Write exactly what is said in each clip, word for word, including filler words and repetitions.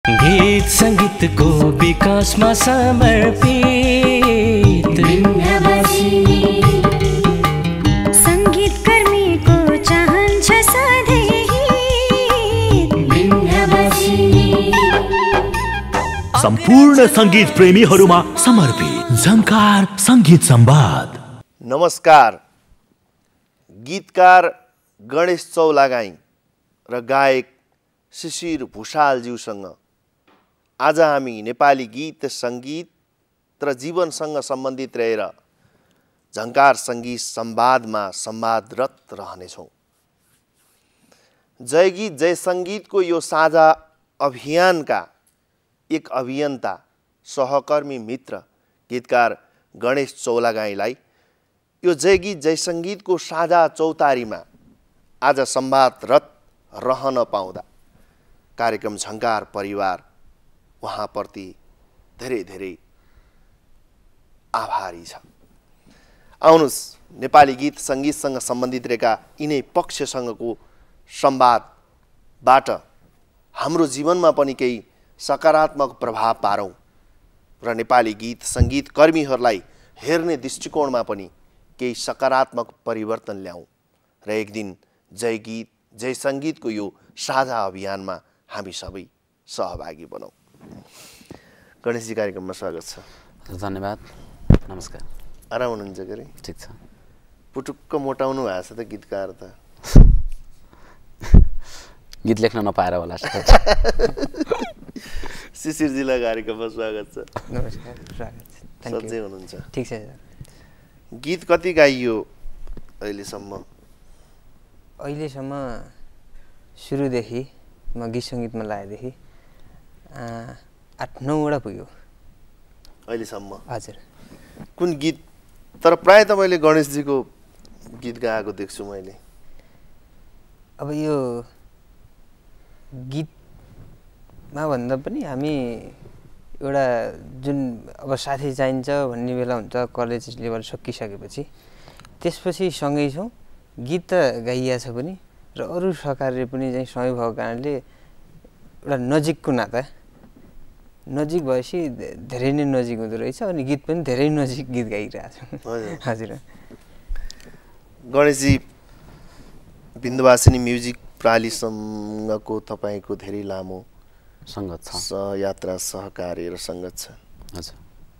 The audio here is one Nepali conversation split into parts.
गीत संगीतको विकासमा समर्पित बिन्दबासिनी संगीत कर्मीको चाहन्छ सधैँ बिन्दबासिनी सम्पूर्ण संगीत प्रेमीहरूमा समर्पित झङ्कार संगीत संवाद। नमस्कार। गीतकार गणेश चौलागाई र गायक शिशिर भुषालज्यूसँग आज हामी नेपाली गीत संगीत र जीवनसँग सम्बन्धित रहेर झङ्कार संगीत संवादमा संवादरत रहनेछौँ। जय गीत जय संगीतको यो साझा अभियानका एक अभियन्ता सहकर्मी मित्र गीतकार गणेश चौलागाईलाई यो जय गीत जय संगीतको साझा चौतारीमा आज संवादरत रहन पाउँदा कार्यक्रम झङ्कार परिवार उहाँप्रति धेरै धेरै आभारी छ। आउनुहोस् नेपाली गीत संगीतसँग सम्बन्धित रहेका यिनै पक्षसँगको संवादबाट हाम्रो जीवनमा पनि केही सकारात्मक प्रभाव पारौँ र नेपाली गीत संगीत कर्मीहरूलाई हेर्ने दृष्टिकोणमा पनि केही सकारात्मक परिवर्तन ल्याउँ र एक दिन जय गीत जय संगीतको यो साझा अभियानमा हामी सबै सहभागी बनौँ। गणेशजी कार्यक्रममा स्वागत छ। धन्यवाद। नमस्कार। आराम हुनुहुन्छ के अरे? ठिक छ। पुटुक्क मोटाउनु भएको छ त गीतकार त। गीत लेख्न नपाएर होला। शिशिरजीलाई कार्यक्रममा स्वागत छ। नमस्कार। स्वागत छ। सन्चै हुनुहुन्छ? ठिक छ। गीत कति गाइयो अहिलेसम्म? अहिलेसम्म सुरुदेखि म गीत सङ्गीतमा लागेदेखि आठ नौवटा पुग्यो अहिलेसम्म। हजुर। कुन गीत? तर प्राय त मैले गणेशजीको गीत गाएको देख्छु मैले। अब यो गीतमा भन्दा पनि हामी एउटा जुन अब साथी चाहिन्छ भन्ने बेला हुन्छ, कलेज लेभल सकिसकेपछि त्यसपछि सँगै छौँ। गीत त गाइया छ पनि र अरू सहकार्य पनि चाहिँ सँगै भएको कारणले एउटा नजिकको नाता, नजिक भएपछि धेरै नै नजिक हुँदो रहेछ अनि गीत पनि धेरै नजिक गीत गाइरहेको छु। हजुर। गणेशजी, बिन्दबासिनी म्युजिक प्रालीसँगको तपाईँको धेरै लामो सङ्गत छ, सहयात्रा सहकार्य र सङ्गत छ। हजुर।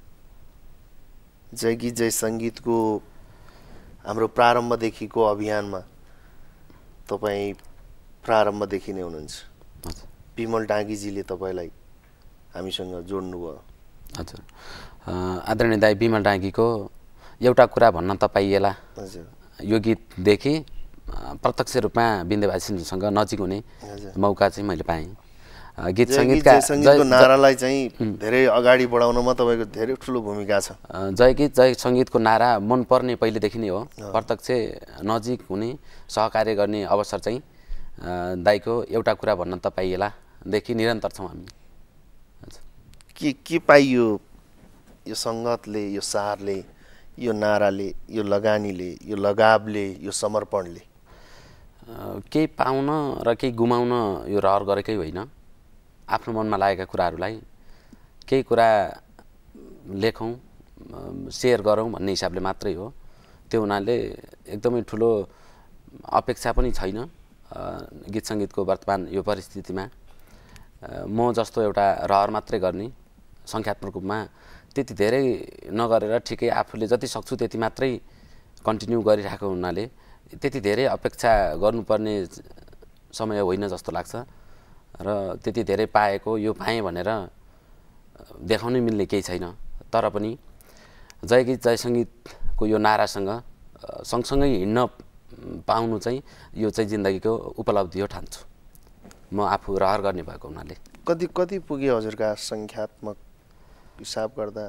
जय गीत जय सङ्गीतको हाम्रो प्रारम्भदेखिको अभियानमा तपाईँ प्रारम्भदेखि नै हुनुहुन्छ। विमल डाँगीजीले तपाईँलाई हामीसँग जोड्नुभयो। हजुर। आदरणीय दाइ विमल डाँगीको एउटा कुरा भन्न त पाइएला। हजुर। यो गीतदेखि प्रत्यक्ष रूपमा बिन्दबासिनीसँग नजिक हुने मौका चाहिँ मैले पाएँ। गीत सङ्गीतका सङ्गीतको नारालाई चाहिँ धेरै अगाडि बढाउनमा तपाईँको धेरै ठुलो भूमिका छ। जय गीत जय सङ्गीतको नारा मनपर्ने पहिलेदेखि नै हो। प्रत्यक्ष नजिक हुने सहकार्य गर्ने अवसर चाहिँ दाइको एउटा कुरा भन्न त पाइएलादेखि निरन्तर छौँ हामी। के के पाइयो यो सङ्गतले, यो सारले, यो नाराले, यो लगानीले, यो लगावले, यो समर्पणले? केही पाउन र केही गुमाउन यो रहर गरेकै होइन। आफ्नो मनमा लागेका कुराहरूलाई केही कुरा लेखौँ, सेयर गरौँ भन्ने हिसाबले मात्रै हो। त्यो हुनाले एकदमै ठुलो अपेक्षा पनि छैन गीत सङ्गीतको वर्तमान यो परिस्थितिमा। म जस्तो एउटा रहर मात्रै गर्ने, सङ्ख्यात्मक रूपमा त्यति धेरै नगरेर ठिकै आफूले जति सक्छु त्यति मात्रै कन्टिन्यू गरिरहेको हुनाले त्यति धेरै अपेक्षा गर्नुपर्ने समय होइन जस्तो लाग्छ र त्यति धेरै पाएको यो पाएँ भनेर देखाउनै मिल्ने केही छैन। तर पनि जय गीत जय सङ्गीतको यो नारासँग सँगसँगै हिँड्न पाउनु चाहिँ यो चाहिँ जिन्दगीको उपलब्धि हो ठान्छु म, आफू रहर गर्ने भएको हुनाले। कति कति पुग्यो हजुरका सङ्ख्यात्मक हिसाब गर्दा?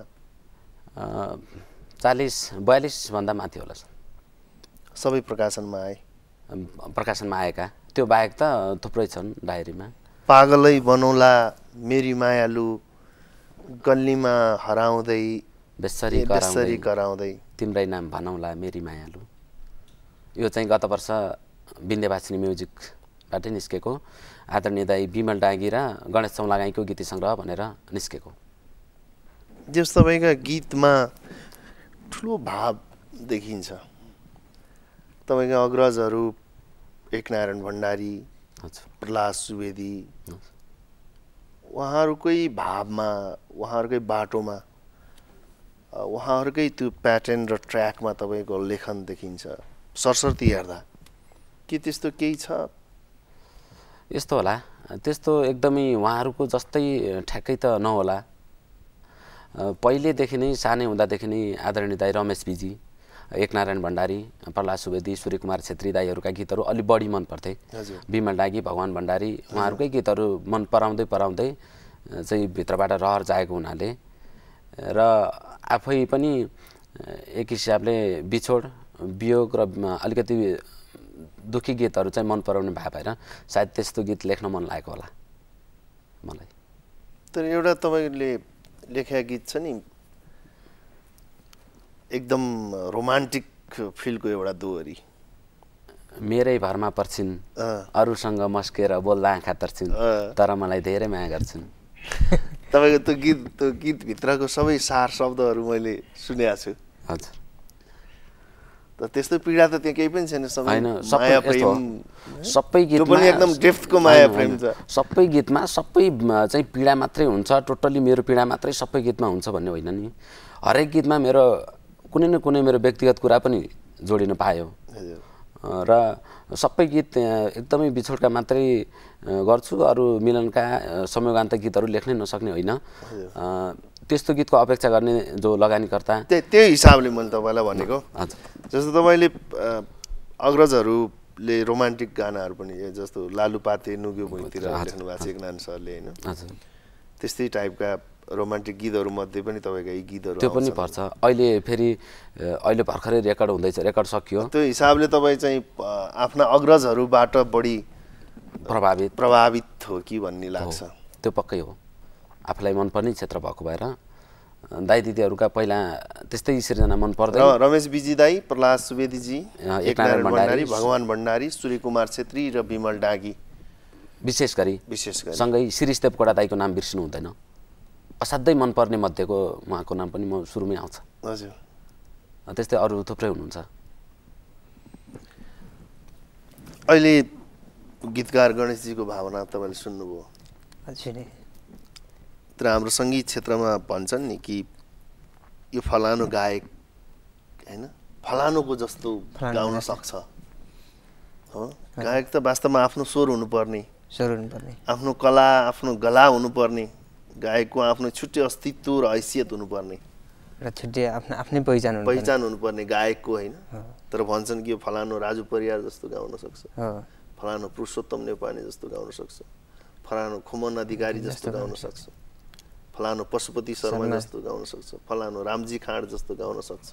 चालिस बयालिसभन्दा माथि होला। सबै प्रकाशनमा आए? प्रकाशनमा आएका त्यो बाहेक त थुप्रै छन् डायरीमा। पागलै बनौला, मेरी मायालु, गल्लीमा हराउँदै, बेसरी बेसरी कराउँदै, तिम्रै नाम भनौला मेरी मायालु। यो चाहिँ गत वर्ष बिन्दबासिनी म्युजिकबाट निस्केको आदरणीय दाई बिमल डागी र गणेश चौलागाईको गीत सङ्ग्रह भनेर निस्केको। जस तपाईँका गीतमा ठुलो भाव देखिन्छ। तपाईँका अग्रजहरू एकनारायण भण्डारी, प्रहलाद सुवेदी, उहाँहरूकै भावमा, उहाँहरूकै बाटोमा, उहाँहरूकै त्यो प्याटर्न र ट्र्याकमा तपाईँको लेखन देखिन्छ। सरस्वती हेर्दा के त्यस्तो केही छ? यस्तो होला, त्यस्तो एकदमै उहाँहरूको जस्तै ठ्याक्कै त नहोला। पहिलेदेखि नै सानै हुँदादेखि नै आदरणीय दाई रमेश बिजी, एकनारायण भण्डारी, प्रहलाद सुवेदी, सूर्यकुमार छेत्री दाईहरूका गीतहरू अलि बढी मन पर्थे। बिमल डागी, भगवान भण्डारी उहाँहरूकै गीतहरू मन पराउँदै पराउँदै चाहिँ भित्रबाट रहर जाएको हुनाले र आफै पनि एक हिसाबले बिछोड, वियोग र अलिकति दुःखी गीतहरू चाहिँ मन पराउने भए भएर सायद त्यस्तो गीत लेख्न मन लागेको होला मलाई। तर एउटा तपाईँले लेखेका गीत छ नि, एकदम रोमान्टिक फिलको एउटा दोहोरी, मेरै भरमा पर्छिन् अरूसँग मस्केर बोल्दा आँखा तर्छिन् तर मलाई धेरै माया गर्छिन्। तपाईँको त्यो गीत त्यो गीतभित्रको सबै सार शब्दहरू मैले सुनेको छु। हजुर। त त्यस्तो पीडा त त्यहाँ केही पनि छैन। होइन, सबै यस्तो सबै गीतमा पनि एकदम डेप्थको माया प्रेम छ। सबै गीतमा सबै चाहिँ पीडा मात्रै हुन्छ, टोटल्ली मेरो पीडा मात्रै सबै गीतमा हुन्छ भन्ने होइन नि। हरेक गीतमा मेरो कुनै न कुनै मेरो व्यक्तिगत कुरा पनि जोडिन पायो र सबै गीत एकदमै बिछोडका मात्रै गर्छु, अरू मिलनका संयोगान्त गीतहरू लेख्नै नसक्ने होइन। त्यस्तो गीतको अपेक्षा गर्ने जो लगानीकर्ता, त्यही हिसाबले मैले तपाईँलाई भनेको। जस्तो तपाईँले अग्रजहरूले रोमान्टिक गानाहरू पनि, जस्तो लालुपाते नुग्यो भुइँतिर लेख्नु भएको छ एकनारायण सरले होइन, त्यस्तै टाइपका रोमान्टिक गीतहरू मध्ये पनि तपाईँका यी गीतहरू त्यो पनि पर्छ। अहिले फेरि अहिले भर्खरै रेकर्ड हुँदैछ, रेकर्ड सकियो। त्यो हिसाबले तपाईँ चाहिँ आफ्ना अग्रजहरूबाट बढी प्रभावित प्रभावित हो कि भन्ने लाग्छ। त्यो पक्कै हो, आफूलाई मनपर्ने क्षेत्र भएको भएर। दाई दिदीहरूका पहिला त्यस्तै सिर्जना मन पर्दैन। रमेश बिजी दाई, प्रहलाद सुवेदीजी, एकनारायण भण्डारी, भगवान भण्डारी, सूर्यकुमार छेत्री र बिमल डागी विशेष गरी विशेष गरी सँगै शिरीष देवकोटा दाईको नाम बिर्सिनु हुँदैन। असाध्यै मनपर्ने मध्येको उहाँको नाम पनि म सुरुमै आउँछ। हजुर। त्यस्तै अरू थुप्रै हुनुहुन्छ। अहिले गीतकार गणेशजीको भावना तपाईँले सुन्नुभयो। तर हाम्रो सङ्गीत क्षेत्रमा भन्छन् नि कि यो फलानु गायक होइन, फलानुको जस्तो गाउन सक्छ। हो, गायक त वास्तवमा आफ्नो स्वर हुनुपर्ने, स्वर हुनुपर्ने, आफ्नो कला, आफ्नो गला हुनुपर्ने, गायकको आफ्नो छुट्टै अस्तित्व र हैसियत हुनुपर्ने र छुट्टै आफ्नो आफ्नै पहिचान पहिचान हुनुपर्ने गायकको होइन। तर भन्छन् कि यो फलानु राजु परियार जस्तो गाउन सक्छ, फलानु पुरुषोत्तम नेपाली जस्तो गाउन सक्छ, फलानु खुमन अधिकारी जस्तो गाउन सक्छ, फलानु पशुपति शर्मा जस्तो गाउन सक्छ, फलानु रामजी खाँड जस्तो गाउन सक्छ।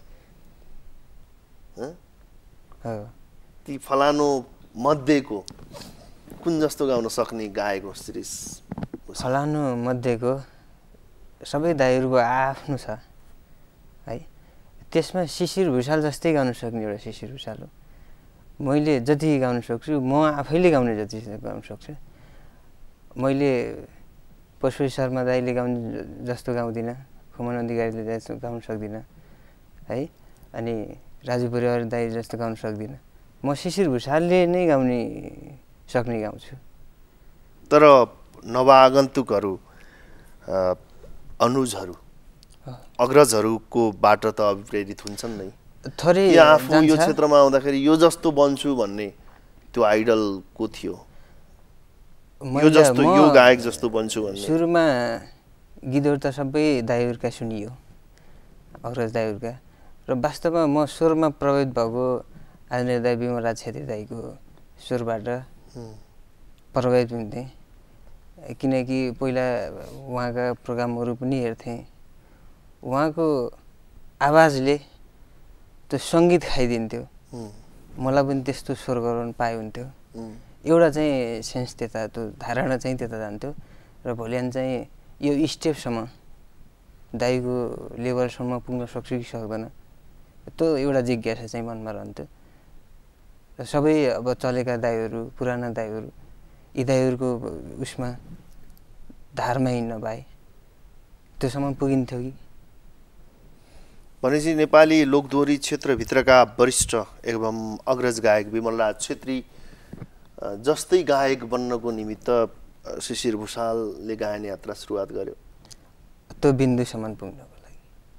ती फलानु मध्येको कुन जस्तो गाउन सक्ने गायक हो शिरीष? फलानु मध्येको सबै दाइहरूको आफ्नो छ है। त्यसमा शिशिर भुषाल जस्तै गाउन सक्ने एउटा शिशिर भुषाल हो। मैले जति गाउन सक्छु, म आफैले गाउने जति गाउन सक्छु। मैले पशुपति शर्मा दाइले गाउने जस्तो गाउँदिनँ, खुमन अधिकारीले जस्तो गाउन सक्दिनँ है, अनि राजु परिवार दाइ जस्तो गाउन सक्दिनँ। म शिशिर भुषालले नै गाउने सक्ने गाउँछु। तर नवागन्तुकहरू, अनुजहरू, अग्रजहरूको बाट त अभिप्रेरित हुन्छन् नै। थोरै आफू यो क्षेत्रमा आउँदाखेरि यो जस्तो बन्छु भन्ने त्यो आइडल को थियो? यो जस्तो, यो गायक जस्तो बन्छु भन्ने। सुरुमा गीतहरू त सबै दाइहरूका सुनियो, अग्रज दाइहरूका, र वास्तवमा म स्वरमा प्रभावित भएको आदरणीय दाइ बिमलराज छेत्री दाइको स्वरबाट प्रभावित हुन्थेँ। किनकि पहिला उहाँका प्रोग्रामहरू पनि हेर्थेँ, उहाँको आवाजले त्यो सङ्गीत खाइदिन्थ्यो। मलाई पनि त्यस्तो स्वर गराउनु पाए हुन्थ्यो। एउटा चाहिँ सेन्स त्यता, त्यो धारणा चाहिँ त्यता जान्थ्यो। र भोलि चाहिँ यो स्टेपसम्म दाइको लेभलसम्म पुग्न सक्छु कि सक्दैन, त्यो एउटा जिज्ञासा चाहिँ मनमा रहन्थ्यो। र सबै अब चलेका दाइहरू, पुराना दाइहरू यी दाइहरूको उसमा धारमा हिँड्न भए त्योसम्म पुगिन्थ्यो कि भनेपछि नेपाली लोकदोहोरी क्षेत्रभित्रका वरिष्ठ एवं अग्रज गायक विमलराज छेत्री जस्तै गायक बन्नको निमित्त शिशिर भुषालले गायन यात्रा सुरुवात गर्यो त्यो बिन्दुसम्म पुग्नको लागि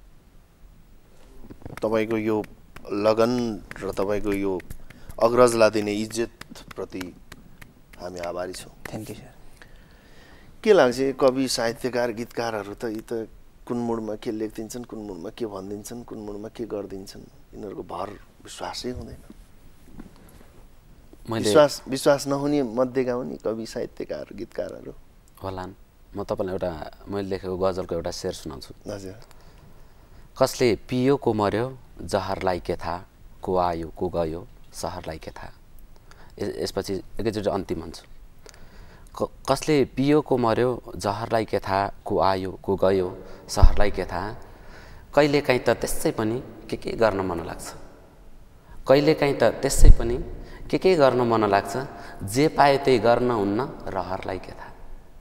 तपाईको यो लगन र तपाईको यो अग्रजलाई दिने इज्जतप्रति हामी आभारी छौँ। Thank you sir. के लाग्छ कवि साहित्यकार गीतकारहरू त यी त कुन मुडमा के लेखिदिन्छन्, कुन मुडमा के भनिदिन्छन्, कुन मुडमा के गरिदिन्छन्, यिनीहरूको भर विश्वासै हुँदैन। विश्वास विश्वास नहुने मध्येका हुने कवि साहित्यकार गीतकारहरू होलान्। म तपाईँलाई एउटा मैले लेखेको गजलको एउटा शेर सुनाउँछु। हजुर। कसले पियो को मर्यो जहरलाई के थाहा, को आयो को गयो सहरलाई के थाहा। यसपछि एकैचोटि अन्तिम भन्छु। कसले पियो को मर्यो जहरलाई के थाहा, को आयो को गयो सहरलाई के थाहा। कहिलेकाहीँ त त्यसै पनि के के गर्न मन लाग्छ, कहिलेकाहीँ त त्यसै पनि के के गर्न मन लाग्छ, जे पाए त्यही गर्न हुन्न रहरलाई के थाहा।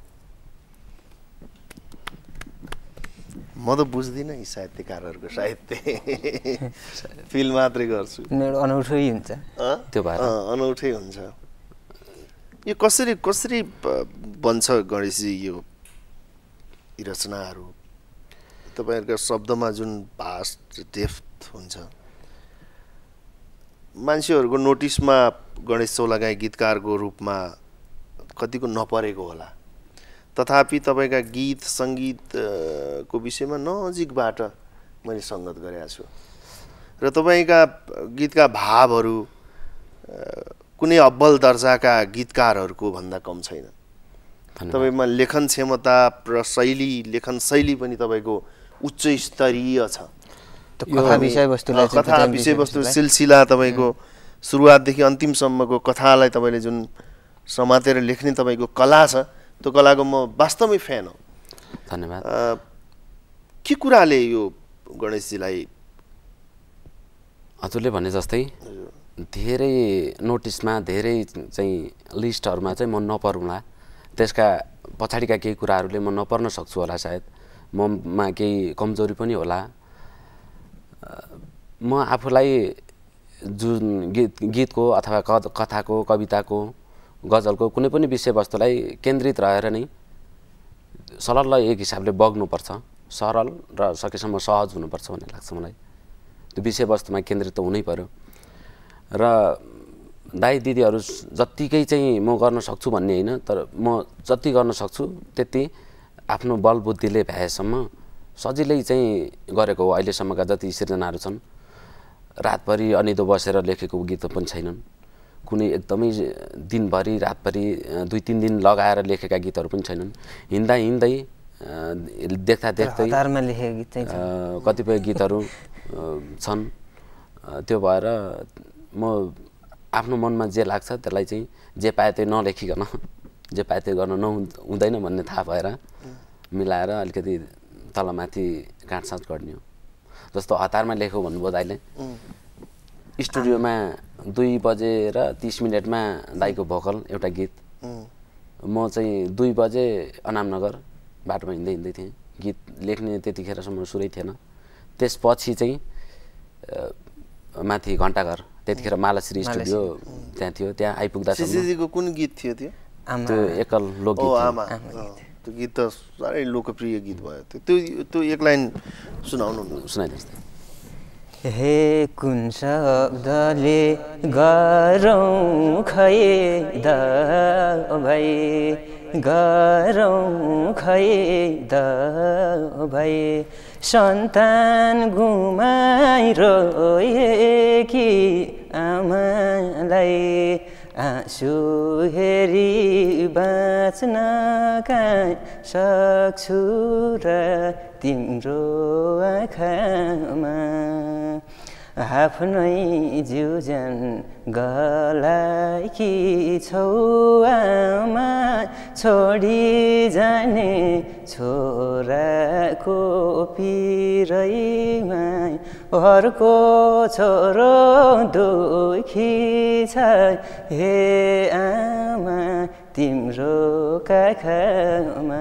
म त बुझ्दिनँ यी साहित्यकारहरूको साहित्य, फिल मात्रै गर्छु। अनौठै हुन्छ त्यो भएर अनौठै हुन्छ। यो कसरी कसरी बन्छ गणेशजी यो यी रचनाहरू? तपाईँहरूका शब्दमा जुन भास्ट डेफ्थ हुन्छ, मान्छेहरूको नोटिसमा गणेश चौलागाई गीतकारको रूपमा कतिको नपरेको होला, तथापि तपाईँका गीत सङ्गीतको विषयमा नजिकबाट मैले सङ्गत गरेको छु र तपाईँका गीतका भावहरू कुनै अब्बल दर्जाका गीतकारहरूको भन्दा कम छैन। तपाईँमा लेखन क्षमता र शैली, लेखन शैली पनि तपाईँको उच्च स्तरीय छ। कथा विषयवस्तुलाई कथा विषयवस्तु सिलसिला तपाईँको सुरुवातदेखि अन्तिमसम्मको कथालाई तपाईँले जुन समातेर लेख्ने तपाईँको कला छ, त्यो कलाको म वास्तवमै फ्यान हो। धन्यवाद। के कुराले यो गणेशजीलाई हजुरले भने जस्तै धेरै नोटिसमा धेरै चाहिँ लिस्टहरूमा चाहिँ म नपरौँला, त्यसका पछाडिका केही कुराहरूले म नपर्न सक्छु होला, सायद ममा केही कमजोरी पनि होला। म आफूलाई जुन गीत गीतको अथवा कथाको कविताको गजलको कुनै पनि विषयवस्तुलाई केन्द्रित रहेर नै सरल एक हिसाबले बग्नुपर्छ, सरल र सकेसम्म सहज हुनुपर्छ भन्ने लाग्छ मलाई। त्यो विषयवस्तुमा केन्द्रित त हुनै पर्यो र दाइ दिदीहरू जत्तिकै चाहिँ म गर्न सक्छु भन्ने होइन, तर म जति गर्न सक्छु त्यति आफ्नो बल बुद्धिले भ्याएसम्म सजिलै चाहिँ गरेको हो। अहिलेसम्मका जति सिर्जनाहरू छन् रातभरि अनिदो बसेर लेखेको गीत पनि छैनन्, कुनै एकदमै दिनभरि रातभरि दुई तिन दिन लगाएर लेखेका गीतहरू पनि छैनन्। हिँड्दा हिँड्दै देख्दा देख्दै कतिपय गीतहरू छन्। त्यो भएर म आफ्नो मनमा जे लाग्छ त्यसलाई चाहिँ जे पाए त्यही नलेखिकन जे पाए त्यही गर्न नहुँ हुँदैन भन्ने थाहा भएर मिलाएर अलिकति तलमाथि काटसाट गर्ने हो। जस्तो हतारमा लेखो भन्नुभयो दाइले, स्टुडियोमा दुई बजेर तिस मिनटमा दाइको भोकल एउटा गीत, म चाहिँ दुई बजे अनामनगर बाटोमा हिँड्दै हिँड्दै थिएँ। गीत लेख्ने त्यतिखेरसम्म सुरै थिएन। त्यसपछि चाहिँ माथि घण्टाघर, त्यतिखेर मालाश्री स्टुडियो त्यहाँ थियो, त्यहाँ आइपुग्दासम्म कुन गीत थियो त्यो? त्यो एकल लोकगीत आमा। त्यो गीत त साह्रै लोकप्रिय गीत भयो। त्यो त्यो एक लाइन सुनाउनु सुनाइदिनुहोस्। हे कुन शब्दले गरौँ खै द भाइ, गरौँ खै द भाइ, सन्तान गुमाइरोएकी आमालाई आँसु हेरी बाँच्न कहाँ सक्छु र तिम्रो आँखामा, आफ्नै जिउज्यान गलाएकी छौ आमा, छोडी जाने छोराको पिरैमा, घरको छोरो दुखी छ हे आमा तिम्रो काखमा।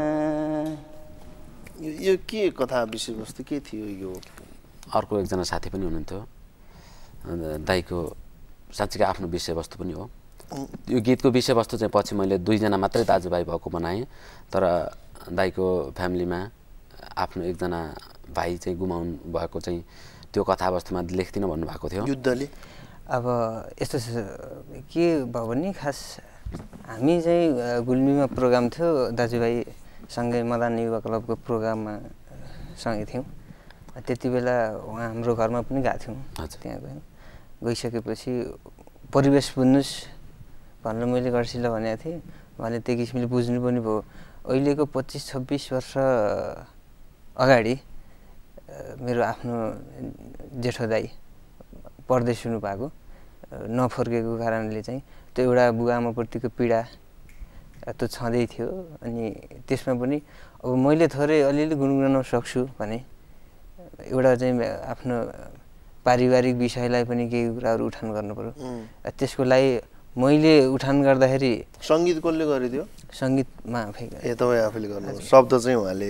यो के कथा विषयवस्तु के थियो यो? अर्को एकजना साथी पनि हुनुहुन्थ्यो, दाइको साँच्चीकै आफ्नो विषयवस्तु पनि हो। यो गीतको विषयवस्तु चाहिँ पछि मैले दुईजना मात्रै दाजुभाइ भएको बनाएँ, तर दाइको फ्यामिलीमा आफ्नो एकजना भाइ चाहिँ गुमाउनु भएको चाहिँ त्यो कथावस्तुमा लेख्दिनँ भन्नुभएको थियो। युद्धले अब यस्तो के भयो भने खास हामी चाहिँ गुल्मीमा प्रोग्राम थियो, दाजुभाइसँगै मदान युवा क्लबको प्रोग्राममा सँगै थियौँ। त्यति बेला उहाँ हाम्रो घरमा पनि गएको थियौँ। त्यहाँ गयौँ, गइसकेपछि परिवेश बुझ्नुहोस् भनेर मैले गर्छिल भनेको थिएँ। उहाँले त्यो किसिमले बुझ्नु पनि भयो। अहिलेको पच्चिस छब्बिस वर्ष अगाडि मेरो आफ्नो जेठो दाइ परदेश हुनुभएको, नफर्केको कारणले चाहिँ त्यो एउटा बुवाआमाप्रतिको पीडा त्यो छँदै थियो। अनि त्यसमा पनि अब मैले थोरै अलिअलि गुनगुनाउन सक्छु भने एउटा चाहिँ आफ्नो पारिवारिक विषयलाई पनि केही कुराहरू उठान गर्नु पर्यो। त्यसको लागि मैले उठान गर्दाखेरि सङ्गीत कसले गरिदियो? सङ्गीतमा आफै ए तपाईँ आफैले गर्नु, शब्द चाहिँ उहाँले।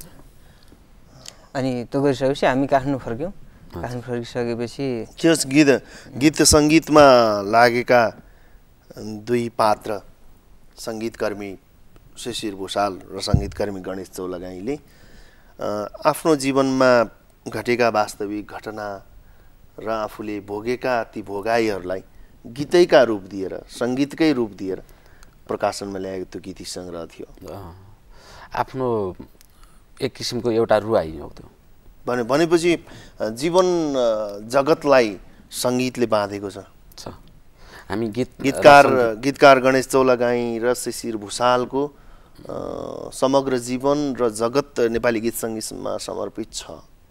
अनि त्यो गरिसकेपछि हामी काठमाडौँ फर्क्यौँ। काठमाडौँ फर्किसकेपछि के गीत गीत सङ्गीतमा लागेका दुई पात्र सङ्गीतकर्मी शिशिर भुषाल र सङ्गीतकर्मी गणेश चौलागाईले आफ्नो जीवनमा घटेका वास्तविक घटना र आफूले भोगेका ती भोगाईहरूलाई गीतैका रूप दिएर, सङ्गीतकै रूप दिएर प्रकाशनमा ल्याएको त्यो गीत सङ्ग्रह थियो। आफ्नो एक किसिमको एउटा रुवाई हो त्यो। भने भनेपछि जीवन जगतलाई सङ्गीतले बाँधेको छ। हामी गीत गीतकार गीतकार गणेश चौलागाई र शिशिर भुषालको समग्र जीवन र जगत नेपाली गीत सङ्गीतमा समर्पित छ।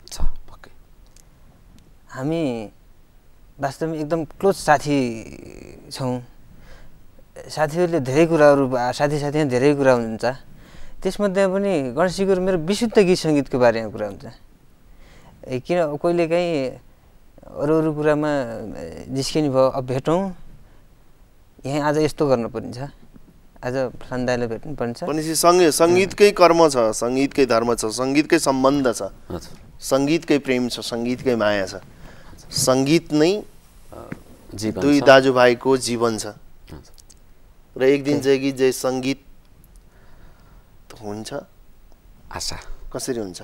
हामी वास्तवमा एकदम क्लोज साथी छौँ। साथीहरूले धेरै कुराहरू साथी साथीमा धेरै कुरा हुन्छ। त्यसमध्ये पनि गणेशजीको मेरो विशुद्ध गीत सङ्गीतको बारेमा कुरा हुन्छ। किन कहिलेकाहीँ अरू अरू कुरामा जिस्किने भयो, अब भेटौँ यहाँ आज यस्तो गर्नु परिन्छ, आज फलान्दाले भेट्नु पर्छ। भनेपछि सँगै सङ्गीतकै कर्म छ, सङ्गीतकै धर्म छ, सङ्गीतकै सम्बन्ध छ, सङ्गीतकै प्रेम छ, सङ्गीतकै माया छ। सङ्गीत नै दुई दाजुभाइको जीवन छ र एक दिन चाहिँ गीत जय सङ्गीत हुन्छ। आशा कसरी हुन्छ?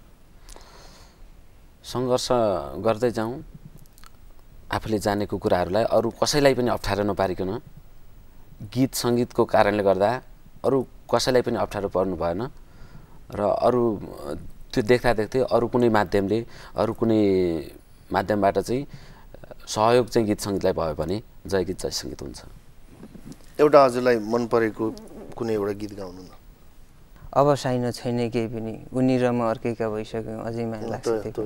सङ्घर्ष गर्दै जाउँ, आफूले जानेको कुराहरूलाई अरू कसैलाई पनि अप्ठ्यारो नपारिकन। गीत सङ्गीतको कारणले गर्दा अरू कसैलाई पनि अप्ठ्यारो पर्नु भएन र अरू त्यो देख्दा देख्दै अरू कुनै माध्यमले अरू कुनै माध्यमबाट चाहिँ सहयोग चाहिँ गीत सङ्गीतलाई भयो भने जय गीत जय सङ्गीत हुन्छ। एउटा हजुरलाई मन परेको कुनै एउटा गीत गाउनु न। अब साइन छैन केही पनि, उनी र म अर्कैका भइसक्यौँ, अझै माया लाग्छ।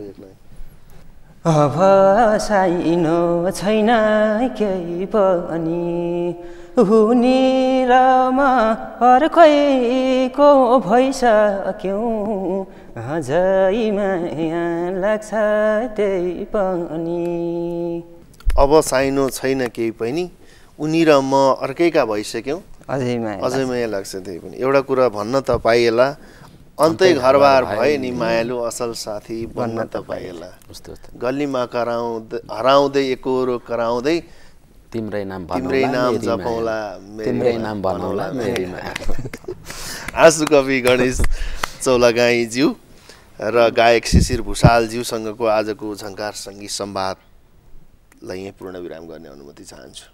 अब साइन छैन केही पनि, उनी र म अर्कैको भइसक्यौँ, अझै माया लाग्छ त्यही पनि। अब साइनो छैन केही पनि, उनी र म अर्कैका भइसक्यौँ, अझै माया अझै माया लाग्छ त्यही पनि। एउटा कुरा भन्न त पाइएला, अन्तै घरबार भए नि मायालु, असल साथी बन्न त पाइएला। गल्लीमा कराउँदै हराउँदै एकरो कराउँदै, तिम्रै नाम तिम्रै नाम जपौँला, तिम्रै नाम भनौँला मेरी माया। आँसु कवि गणेश चौलागाईज्यू र गायक शिशिर भुषालज्यूसँगको आजको झङ्कार सङ्गीत संवादलाई यहीँ पूर्ण विराम गर्ने अनुमति चाहन्छु।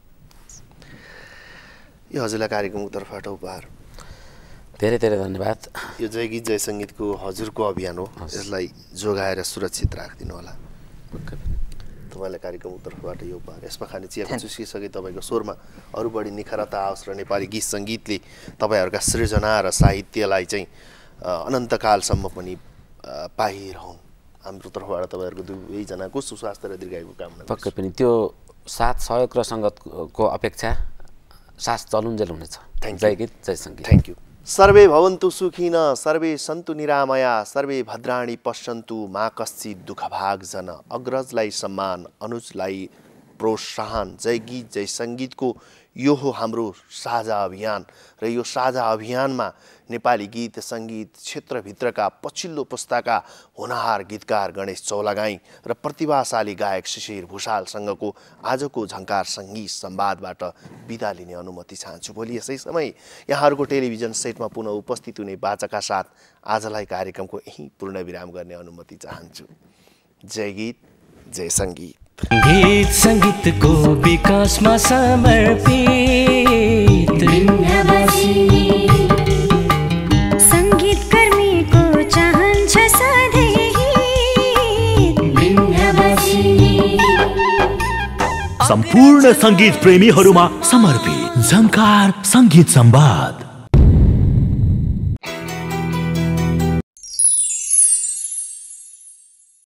यो हजुरलाई कार्यक्रमको तर्फबाट उपहार। धेरै धेरै धन्यवाद। यो जय गीत जय सङ्गीतको हजुरको अभियान हो, यसलाई जोगाएर सुरक्षित राखिदिनु होला। तपाईँलाई कार्यक्रमको तर्फबाट यो उपहार। यसमा खाने चियाको चुसिसके तपाईँको स्वरमा अरू बढी निखरता आओस् र नेपाली गीत सङ्गीतले तपाईँहरूका सृजना र साहित्यलाई चाहिँ अनन्तकालसम्म पनि पाइरहन्। हाम्रो तर्फबाट तपाईँहरूको दुवैजनाको सुस्वास्थ्य र दीर्घायुको कामना। पक्कै पनि त्यो साथ सहयोग र सङ्गतको अपेक्षा सास चलुन्जेल हुनेछ। जय गीत जय सङ्गीत। Thank you. सर्वे भवन्तु सुखिन, सर्वे सन्तु निरामया, सर्वे भद्राणि पश्यन्तु मा कश्चित् दुःखभाग जन। अग्रजलाई सम्मान, अनुजलाई प्रोत्साहन। जय गीत जय सङ्गीतको यो हो हाम्रो साझा अभियान र यो साझा अभियानमा नेपाली गीत सङ्गीत क्षेत्रभित्रका पछिल्लो पुस्ताका होनहार गीतकार गणेश चौलागाई र प्रतिभाशाली गायक शिशिर भूषालसँगको आजको झङ्कार सङ्गीत संवादबाट बिदा लिने अनुमति चाहन्छु। भोलि यसै समय यहाँहरूको टेलिभिजन सेटमा पुनः उपस्थित हुने बाचाका साथ आजलाई कार्यक्रमको यहीँ पूर्णविराम गर्ने अनुमति चाहन्छु। जय गीत, जय सङ्गीत। गीत सङ्गीतको विकासमा समर्पित बिन्दबसिनी सङ्गीतकर्मीको चाहन्छ सधैँ हित। बिन्दबसिनी सम्पूर्ण सङ्गीत प्रेमीहरूमा समर्पित झङ्कार सङ्गीत संवाद।